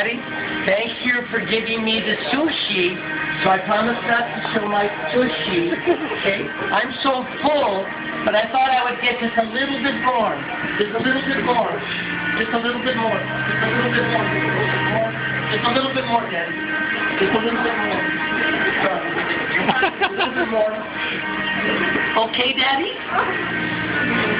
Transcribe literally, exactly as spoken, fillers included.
Daddy, thank you for giving me the sushi, so I promise not to show my sushi, okay? I'm so full, but I thought I would get just a little bit more. Just a little bit more. Just a little bit more. Just a little bit more. Just a little bit more, Daddy. Just a little bit more. Just a little bit more. Okay, Daddy?